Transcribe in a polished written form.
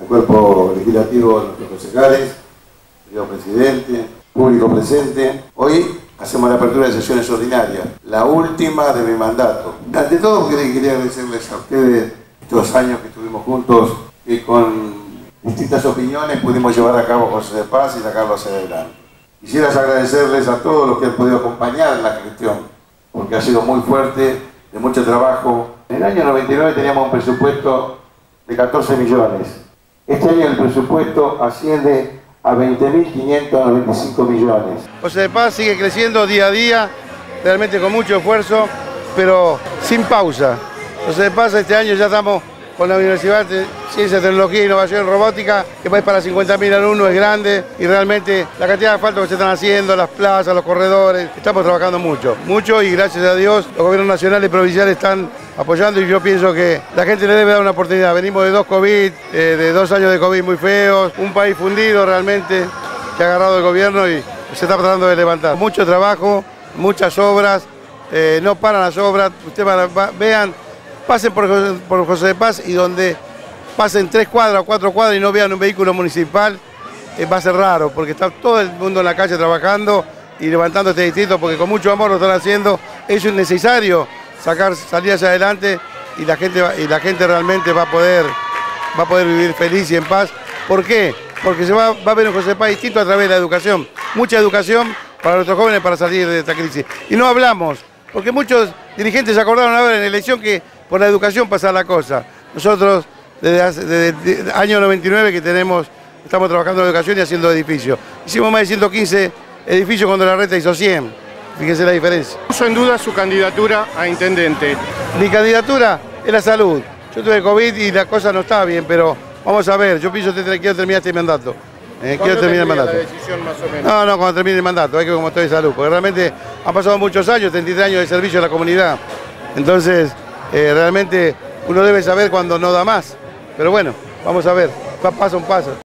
al cuerpo legislativo de nuestros concejales, señor presidente, público presente. Hoy hacemos la apertura de sesiones ordinarias, la última de mi mandato. Ante todo, quería agradecerles a ustedes estos años que estuvimos juntos y con distintas opiniones pudimos llevar a cabo José de Paz y sacarlo hacia adelante. Quisiera agradecerles a todos los que han podido acompañar en la gestión, porque ha sido muy fuerte, de mucho trabajo. En el año 99 teníamos un presupuesto de 14 millones. Este año el presupuesto asciende a 20.595 millones. José de Paz sigue creciendo día a día, realmente con mucho esfuerzo, pero sin pausa. José de Paz este año ya estamos con la Universidad de Ciencia, Tecnología e Innovación Robótica, que va para 50.000 alumnos, es grande, y realmente la cantidad de asfalto que se están haciendo, las plazas, los corredores, estamos trabajando mucho, y gracias a Dios los gobiernos nacionales y provinciales están apoyando, y yo pienso que la gente le debe dar una oportunidad. Venimos de 2 COVID, de 2 años de COVID muy feos, un país fundido realmente, que ha agarrado el gobierno y se está tratando de levantar. Mucho trabajo, muchas obras, no paran las obras, ustedes vean, pasen por José de Paz y donde pasen 3 cuadras o 4 cuadras y no vean un vehículo municipal, va a ser raro, porque está todo el mundo en la calle trabajando y levantando este distrito, porque con mucho amor lo están haciendo. Eso es necesario, salir hacia adelante, y la gente realmente va a poder vivir feliz y en paz. ¿Por qué? Porque se va a ver un José de Paz distinto a través de la educación. Mucha educación para nuestros jóvenes para salir de esta crisis. Y no hablamos, porque muchos dirigentes se acordaron ahora en la elección que por la educación pasa la cosa. Nosotros desde el año 99 que estamos trabajando en la educación y haciendo edificios. Hicimos más de 115 edificios cuando la Reta hizo 100. Fíjense la diferencia. ¿Puso en duda su candidatura a intendente? Mi candidatura es la salud. Yo tuve COVID y la cosa no está bien, pero vamos a ver. Yo pienso que quiero terminar este mandato. Quiero terminar el mandato. La decisión más o menos? No, cuando termine el mandato, hay que ver cómo estoy de salud, porque realmente han pasado muchos años, 33 años de servicio a la comunidad. Entonces, realmente uno debe saber cuando no da más. Pero bueno, vamos a ver, paso a paso.